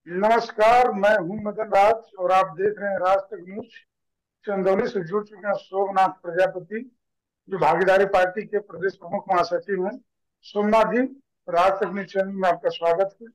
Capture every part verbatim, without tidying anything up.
नमस्कार, मैं हूं मदन राज और आप देख रहे हैं राज तक न्यूज। चंदौली से जुड़ चुके हैं सोमनाथ प्रजापति, जो भागीदारी पार्टी के प्रदेश प्रमुख महासचिव हैं। सोमनाथ जी, राज तक न्यूज चैनल में आपका स्वागत है।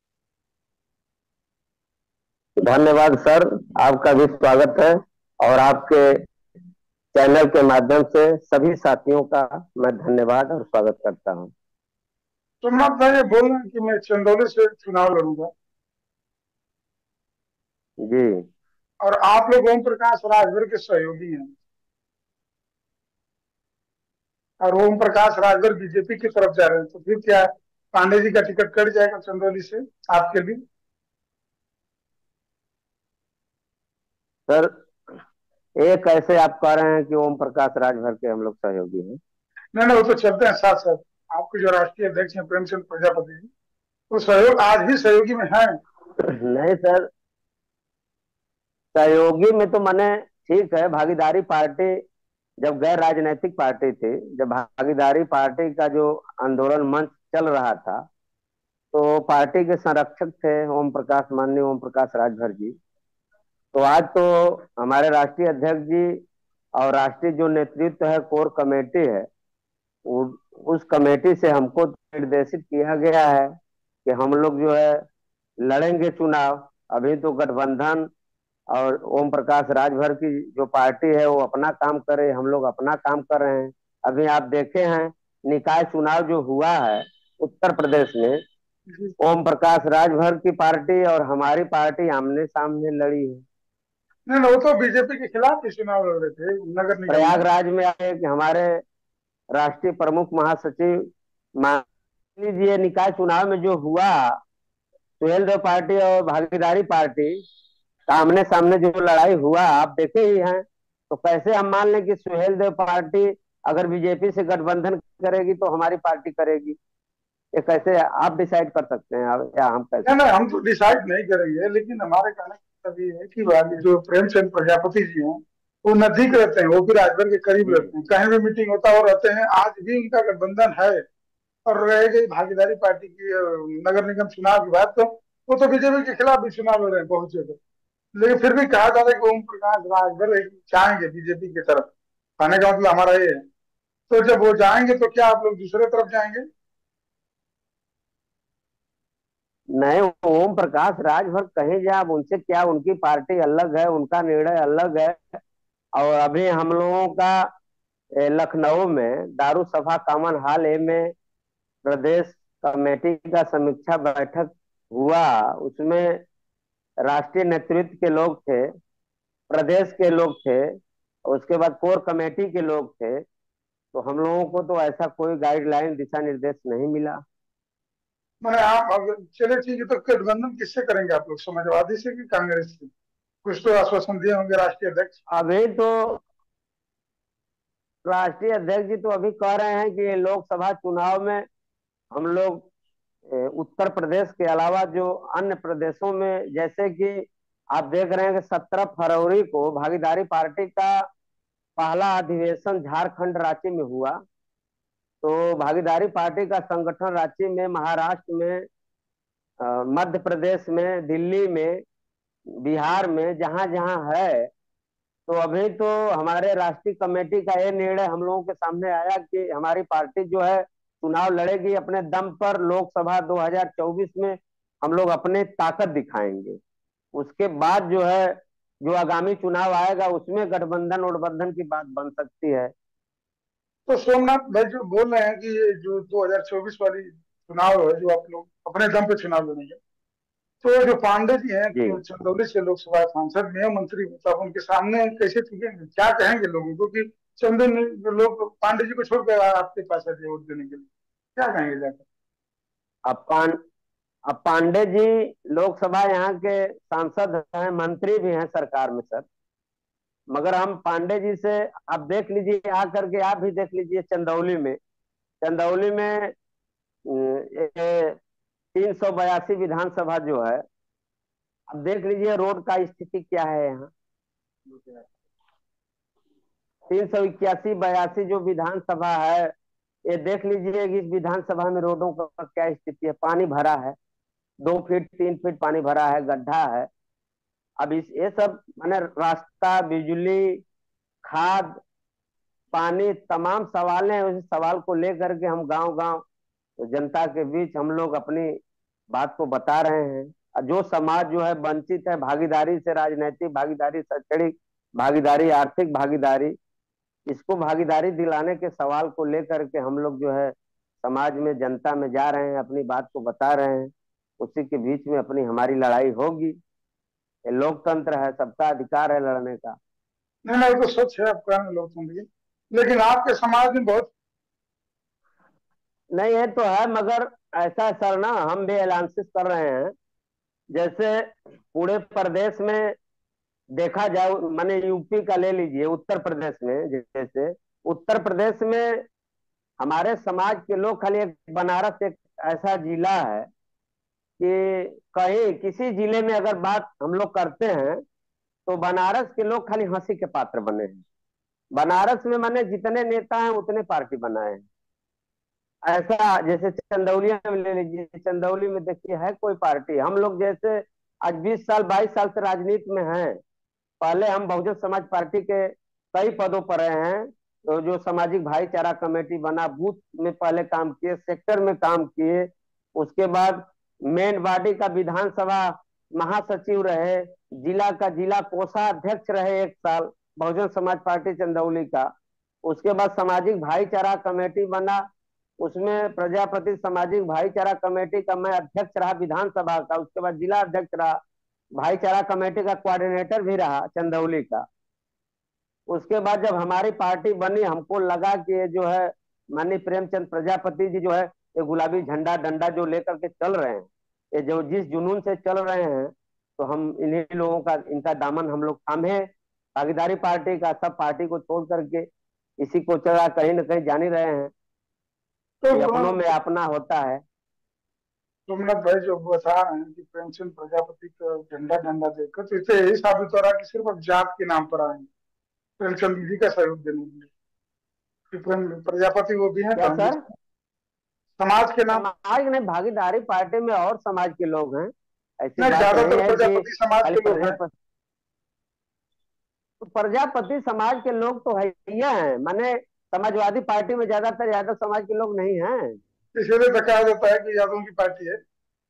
धन्यवाद सर। आपका भी स्वागत है और आपके चैनल के माध्यम से सभी साथियों का मैं धन्यवाद और स्वागत करता हूं। सोमनाथ भाई, ये बोल रहे हैं कि मैं चंदौली से चुनाव लड़ूंगा जी। और आप लोग ओम प्रकाश राजभर के सहयोगी हैं और ओम प्रकाश राजभर बीजेपी की तरफ जा रहे हैं, तो फिर क्या पांडे जी का टिकट कट जाएगा चंदौली से आपके लिए? सर, ये कैसे आप कह रहे हैं कि ओम प्रकाश राजभर के हम लोग सहयोगी हैं? नहीं नहीं, वो तो चलते हैं साथ साथ। आपके जो राष्ट्रीय अध्यक्ष हैं प्रेमचंद प्रजापति जी, वो सहयोग आज भी सहयोगी में है। नहीं सर, सहयोगी में तो माने ठीक है। भागीदारी पार्टी जब गैर राजनीतिक पार्टी थी, जब भागीदारी पार्टी का जो आंदोलन मंच चल रहा था, तो पार्टी के संरक्षक थे ओम प्रकाश, माननीय ओम प्रकाश राजभर जी। तो आज तो हमारे राष्ट्रीय अध्यक्ष जी और राष्ट्रीय जो नेतृत्व है, कोर कमेटी है, उ, उस कमेटी से हमको निर्देशित किया गया है कि हम लोग जो है लड़ेंगे चुनाव। अभी तो गठबंधन और ओम प्रकाश राजभर की जो पार्टी है वो अपना काम करे, हम लोग अपना काम कर रहे हैं। अभी आप देखे हैं निकाय चुनाव जो हुआ है उत्तर प्रदेश में, ओम प्रकाश राजभर की पार्टी और हमारी पार्टी आमने सामने लड़ी है। नहीं नहीं, वो तो बीजेपी के खिलाफ ही चुनाव लड़ रहे थे नगर निगम में। प्रयागराज में आए कि हमारे राष्ट्रीय प्रमुख महासचिव मान लीजिए निकाय चुनाव में जो हुआ, सुहेल देव पार्टी और भागीदारी पार्टी आमने सामने जो लड़ाई हुआ आप देखे ही हैं। तो कैसे हम मान लें कि सुहेल देव पार्टी अगर बीजेपी से गठबंधन करेगी तो हमारी पार्टी करेगी? ये कैसे आप डिसाइड कर सकते हैं आप, या हम नहीं कैसे? नहीं, हम तो डिसाइड नहीं करेंगे, लेकिन हमारे कहने का मतलब ये है कि वाली जो प्रेमचंद प्रजापति जी हैं, वो नजदीक रहते हैं, वो भी राजभर के करीब जी। रहते हैं, कहीं भी मीटिंग होता है वो रहते हैं। आज भी उनका गठबंधन है और रहेगी भागीदारी पार्टी की। अ, नगर निगम चुनाव की बात तो वो तो बीजेपी के खिलाफ भी चुनाव लड़ रहे हैं बहुत जगह। लेकिन फिर भी कहा जाता है कि ओम प्रकाश राजभर एक जाएंगे बीजेपी की तरफ। कहने का मतलब हमारा ये है। तो जब वो जाएंगे तो क्या आप लोग दूसरे तरफ जाएंगे? नहीं, ओम प्रकाश राजभर कहीं जाए, अब उनसे क्या, उनकी पार्टी अलग है, उनका निर्णय अलग है। और अभी हम लोगों का ए, लखनऊ में दारू सभा कॉमन हॉल ए में प्रदेश कमेटी का समीक्षा बैठक हुआ। उसमें राष्ट्रीय नेतृत्व के लोग थे, प्रदेश के लोग थे, उसके बाद कोर कमेटी के लोग थे। तो हम लोगों को तो ऐसा कोई गाइडलाइन दिशा निर्देश नहीं मिला। मैंने आप अगर चले ठीक है, तो गठबंधन किससे करेंगे आप लोग, समाजवादी से कि कांग्रेस से? कुछ तो आश्वासन दिए होंगे राष्ट्रीय अध्यक्ष। अभी तो राष्ट्रीय अध्यक्ष जी तो अभी कह रहे हैं कि लोकसभा चुनाव में हम लोग ए, उत्तर प्रदेश के अलावा जो अन्य प्रदेशों में, जैसे कि आप देख रहे हैं कि सत्रह फरवरी को भागीदारी पार्टी का पहला अधिवेशन झारखंड रांची में हुआ। तो भागीदारी पार्टी का संगठन रांची में, महाराष्ट्र में, अ, मध्य प्रदेश में, दिल्ली में, बिहार में, जहां जहां है। तो अभी तो हमारे राष्ट्रीय कमेटी का ये निर्णय हम लोगों के सामने आया कि हमारी पार्टी जो है चुनाव लड़ेगी अपने दम पर। लोकसभा दो हज़ार चौबीस में हम लोग अपने ताकत दिखाएंगे। उसके बाद जो है जो आगामी चुनाव आएगा उसमें गठबंधन उठबंधन की बात बन सकती है। तो सोमनाथ भाई जो बोल रहे हैं कि ये जो दो हज़ार चौबीस वाली चुनाव है, जो आप लोग अपने दम पे चुनाव लड़ेंगे, तो जो पांडे जी हैं जी। तो चंदौली से लोकसभा सांसद में मंत्री, तो आप उनके सामने कैसे टिकेंगे, क्या कहेंगे लोगों को कि चंदन लोग पांडे जी को छोड़कर आपके पास आते वोट देने के लिए? क्या कहेंगे जाकर? अब पान अब पांडे जी लोकसभा यहाँ के सांसद हैं, मंत्री भी हैं सरकार में सर। मगर हम पांडे जी से, आप देख लीजिए, आकर के आप भी देख लीजिए चंदौली में। चंदौली में तीन सौ बयासी विधानसभा जो है, अब देख लीजिए रोड का स्थिति क्या है यहाँ। तीन सौ इक्यासी बयासी जो विधानसभा है, ये देख लीजिए कि इस विधानसभा में रोडों का क्या स्थिति है, पानी भरा है। दो फीट तीन फीट पानी भरा है, गड्ढा है। अब इस ये सब माने रास्ता, बिजली, खाद, पानी, तमाम सवाल हैं। उस सवाल को लेकर के हम गांव गांव जनता के बीच हम लोग अपनी बात को बता रहे हैं। और जो समाज जो है वंचित है भागीदारी से, राजनीतिक भागीदारी, शैक्षणिक भागीदारी, आर्थिक भागीदारी, इसको भागीदारी दिलाने के सवाल को लेकर के हम लोग जो है समाज में, जनता में जा रहे हैं, अपनी बात को बता रहे हैं। उसी के बीच में अपनी हमारी लड़ाई होगी। ये लोकतंत्र है, सबका अधिकार है लड़ने का। नहीं नहीं, तो सच है आपका लोकतंत्र की, लेकिन आपके समाज में बहुत नहीं, ये तो है, मगर ऐसा सर ना, हम भी एनालिसिस कर रहे हैं। जैसे पूरे प्रदेश में देखा जाए, माने यूपी का ले लीजिए, उत्तर प्रदेश में जैसे उत्तर प्रदेश में हमारे समाज के लोग खाली, एक बनारस एक ऐसा जिला है कि कहीं किसी जिले में अगर बात हम लोग करते हैं तो बनारस के लोग खाली हंसी के पात्र बने हैं। बनारस में माने जितने नेता हैं उतने पार्टी बनाए हैं। ऐसा जैसे चंदौलिया में ले लीजिए, चंदौली में देखिए है कोई पार्टी? हम लोग जैसे आज बीस साल बाईस साल से राजनीति में हैं। पहले हम बहुजन समाज पार्टी के कई पदों पर रहे हैं। तो जो सामाजिक भाईचारा कमेटी बना, बूथ में पहले काम किए, सेक्टर में काम किए, उसके बाद मेन बॉडी का विधानसभा महासचिव रहे, जिला का जिला कोषाध्यक्ष रहे एक साल बहुजन समाज पार्टी चंदौली का। उसके बाद सामाजिक भाईचारा कमेटी बना, उसमें प्रजापति सामाजिक भाईचारा कमेटी का मैं अध्यक्ष रहा विधानसभा का। उसके बाद जिला अध्यक्ष रहा, भाईचारा कमेटी का कोऑर्डिनेटर भी रहा चंदौली का। उसके बाद जब हमारी पार्टी बनी, हमको लगा कि ये जो है माननीय प्रेमचंद प्रजापति जी जो है ये गुलाबी झंडा डंडा जो लेकर के चल रहे हैं, ये जो जिस जुनून से चल रहे हैं, तो हम इन्हीं लोगों का, इनका दामन हम लोग थामे। भागीदारी पार्टी का सब पार्टी को छोड़ करके इसी को चला कहीं ना कहीं जान ही रहे हैं तो कि अपनों में अपना होता है। सोमनाथ भाई जो बता रहे हैं कि प्रेमचंद प्रजापति का झंडा डंडा देखकर, तो इससे यही साबित हो रहा है कि सिर्फ अब जात के नाम पर आए हैं प्रेमचंद जी का सहयोग देने के लिए। कि प्रेम प्रजापति वो भी है क्या सर? समाज के नाम, समाज नहीं, भागीदारी पार्टी में और समाज के लोग हैं। ऐसी नहीं बात नहीं ज्यादातर है कि प्रजापति समाज खाली के लोग हैं। प्रजापति, तो प्रजापति समाज के लोग तो है ही हैं। माने समाजवादी पार्टी में ज्यादातर यादव समाज के लोग नहीं हैं। इसीलिए तो कहा जाता है कि यादवों की पार्टी है।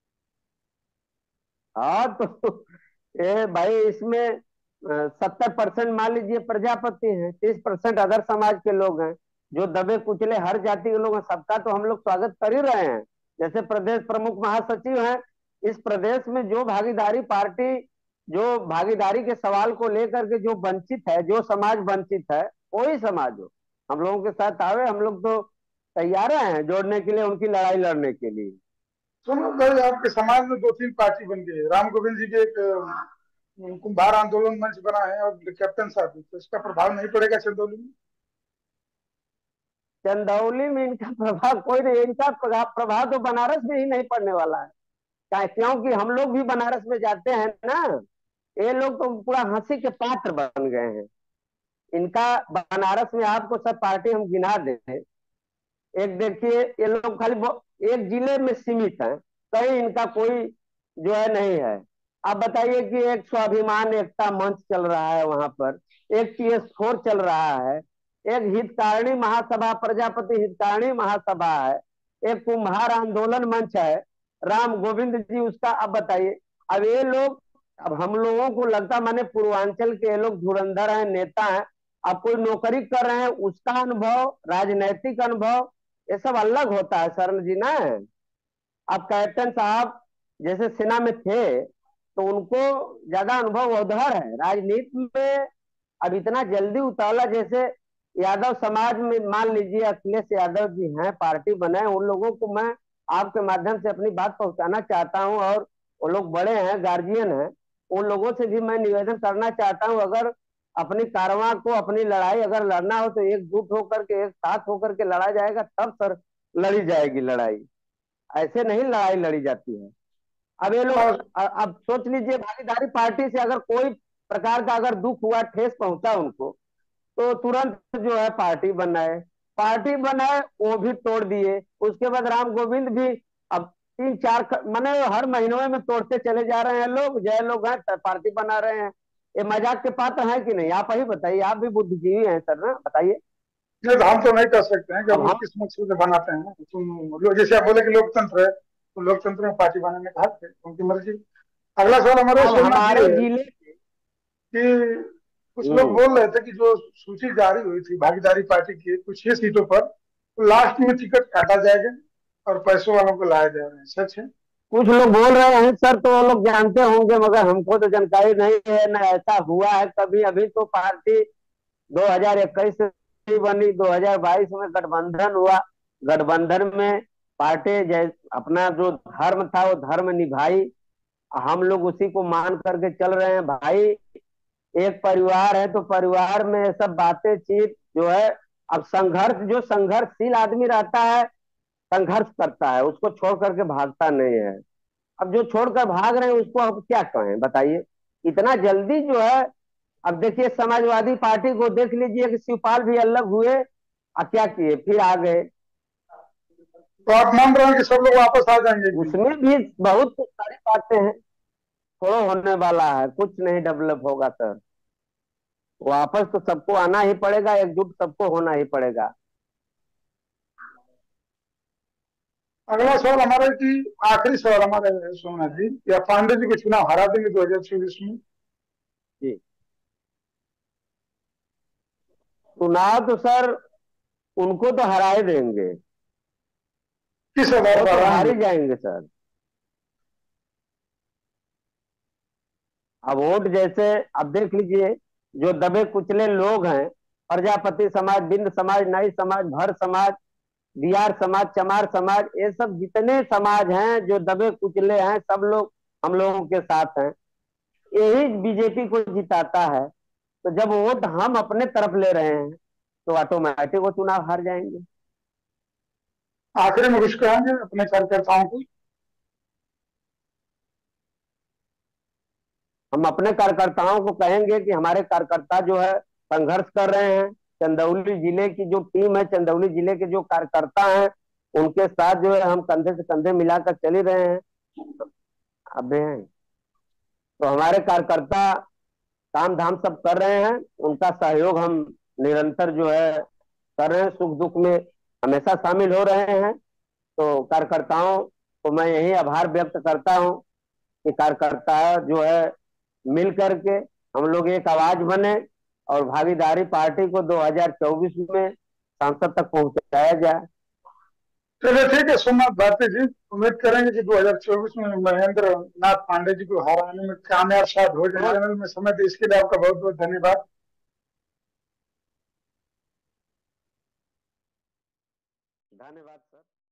हाँ तो ये भाई इसमें सत्तर परसेंट मान लीजिए प्रजापति हैं, तीस परसेंट अदर समाज के लोग हैं, जो दबे कुचले हर जाति के लोग हैं। सबका तो हम लोग स्वागत कर ही रहे हैं। जैसे प्रदेश प्रमुख महासचिव हैं, इस प्रदेश में जो भागीदारी पार्टी, जो भागीदारी के सवाल को लेकर के जो वंचित है, जो समाज वंचित है, कोई समाज हो, हम लोगों के साथ आवे। हम लोग तो तैयार हैं जोड़ने के लिए, उनकी लड़ाई लड़ने के लिए। सुनो भाई, आपके समाज में दो तीन पार्टी बन गई है। राम गोविंद जी के एक अ, कुंभार आंदोलन मंच बना है और कैप्टन साहब भी, तो इसका प्रभाव नहीं पड़ेगा चंदौली में? चंदौली में इनका प्रभाव कोई नहीं, इनका प्रभाव तो बनारस में ही नहीं पड़ने वाला है। क्या? क्योंकि हम लोग भी बनारस में जाते हैं ना। ये लोग तो पूरा हंसी के पात्र बन गए हैं। इनका बनारस में आपको सब पार्टी हम गिना दें, एक देखिए, ये लोग खाली एक जिले में सीमित हैं, कहीं इनका कोई जो है नहीं है। आप बताइए कि एक स्वाभिमान एकता मंच चल रहा है वहां पर, एक टी एस फोर चल रहा है, एक हितकारिणी महासभा, प्रजापति हितकारिणी महासभा है, एक कुम्हार आंदोलन मंच है, राम गोविंद जी उसका। अब बताइए, अब ये लोग, अब हम लोगों को लगता माने पूर्वांचल के ये लोग धुरंधर हैं, नेता हैं। अब कोई नौकरी कर रहे हैं, उसका अनुभव, राजनैतिक अनुभव, ये सब अलग होता है शरण जी ना। अब कैप्टन साहब जैसे सेना में थे तो उनको ज्यादा अनुभव उधर है राजनीति में। अब इतना जल्दी उतावला, जैसे यादव समाज में मान लीजिए अखिलेश यादव जी हैं, पार्टी बनाए, उन लोगों को मैं आपके माध्यम से अपनी बात पहुंचाना चाहता हूं। और वो लोग बड़े हैं, गार्जियन हैं, उन लोगों से भी मैं निवेदन करना चाहता हूं, अगर अपनी कारवां को, अपनी लड़ाई अगर लड़ना हो तो एकजुट होकर के, एक साथ होकर के लड़ा जाएगा, तब सर लड़ी जाएगी लड़ाई। ऐसे नहीं लड़ाई लड़ी जाती है। अब ये लोग, अब सोच लीजिए, भागीदारी पार्टी से अगर कोई प्रकार का अगर दुख हुआ, ठेस पहुंचा उनको, तो तुरंत जो है पार्टी बनाए, पार्टी बनाए वो भी तोड़ दिए। उसके बाद राम गोविंद भी, अब तीन चार क- माने हर महीनों में तोड़ते चले जा रहे हैं लोग, जय लोग हैं त- पार्टी बना रहे हैं। ये मजाक के पात्र है कि नहीं? आप ही बताइए, आप भी बुद्धिजीवी हैं सर ना, बताइए। ये तो हम तो नहीं कर सकते हैं कि अब वो हम किस मकसद से बनाते हैं। तुम लोग जैसे आप बोले कि लोकतंत्र है, तो लोकतंत्र में पार्टी बनाने का हक है, उनकी मर्जी। अगला सवाल हमारे अब सोमनाथ जी हमारे है जिले। कि कुछ लोग हम्म। बोल रहे थे कि जो सूची जारी हुई थी भागीदारी पार्टी की कुछ ही सीटों पर, तो लास्ट में टिकट काटा जाएगा और पैसों वालों को लाया जाएगा, सच है? कुछ लोग बोल रहे हैं सर, तो वो लोग जानते होंगे, मगर हमको तो जानकारी नहीं है, ना ऐसा हुआ है कभी। अभी तो पार्टी दो हज़ार इक्कीस से ही बनी, दो हज़ार बाईस में गठबंधन हुआ। गठबंधन में पार्टी जैस अपना जो धर्म था वो धर्म निभाई। हम लोग उसी को मान करके चल रहे हैं भाई। एक परिवार है तो परिवार में ये सब बातें चीत जो है। अब संघर्ष, जो संघर्षशील आदमी रहता है संघर्ष करता है, उसको छोड़ करके भागता नहीं है। अब जो छोड़कर भाग रहे हैं उसको अब क्या कहें, बताइए। इतना जल्दी जो है। अब देखिए समाजवादी पार्टी को देख लीजिए कि शिवपाल भी अलग हुए और क्या किए, फिर आ गए। तो आप मान रहे हैं कि सब लोग वापस आ जाएंगे एक दिन? उसमें भी बहुत सारी बातें हैं। थोड़ा होने वाला है, कुछ नहीं डेवलप होगा सर। वापस तो सबको आना ही पड़ेगा, एकजुट सबको होना ही पड़ेगा। अगला सवाल हमारा है कि आखिरी सवाल हमारे है सोमनाथ जी, या पांडे जी को चुनाव हरा देंगे दो हजार चौबीस में? जी। चुनाव तो सर उनको तो हरा ही देंगे। किस आधार वो पर तो हार हराएंगे? ही जाएंगे सर। अब वोट जैसे, अब देख लीजिए, जो दबे कुचले लोग हैं, प्रजापति समाज, बिंद समाज, नाई समाज, भर समाज, बिहार समाज, चमार समाज, ये सब जितने समाज हैं जो दबे कुचले हैं, सब लोग हम लोगों के साथ हैं। यही बीजेपी को जिताता है। तो जब वोट हम अपने तरफ ले रहे हैं तो ऑटोमेटिक वो चुनाव हार जाएंगे। आखिरी में कुछ कहेंगे अपने कार्यकर्ताओं को? हम अपने कार्यकर्ताओं को कहेंगे कि हमारे कार्यकर्ता जो है संघर्ष कर रहे हैं। चंदौली जिले की जो टीम है, चंदौली जिले के जो कार्यकर्ता हैं, उनके साथ जो है हम कंधे से कंधे मिलाकर चल ही रहे हैं। अबे हैं तो हमारे कार्यकर्ता काम धाम सब कर रहे हैं। उनका सहयोग हम निरंतर जो है कर रहे हैं, सुख दुख में हमेशा शामिल हो रहे हैं। तो कार्यकर्ताओं को मैं यही आभार व्यक्त करता हूं कि कार्यकर्ता जो है मिल करके हम लोग एक आवाज बने और भागीदारी पार्टी को दो हज़ार चौबीस में सांसद तक पहुंचाया जाए। चलिए ठीक है सोमनाथ भारती जी, उम्मीद करेंगे कि दो हजार चौबीस में महेंद्र नाथ पांडे जी को हराने में कामयाब शायद हो जाए। तो चैनल में समय दे इसके लिए आपका बहुत बहुत धन्यवाद। धन्यवाद सर।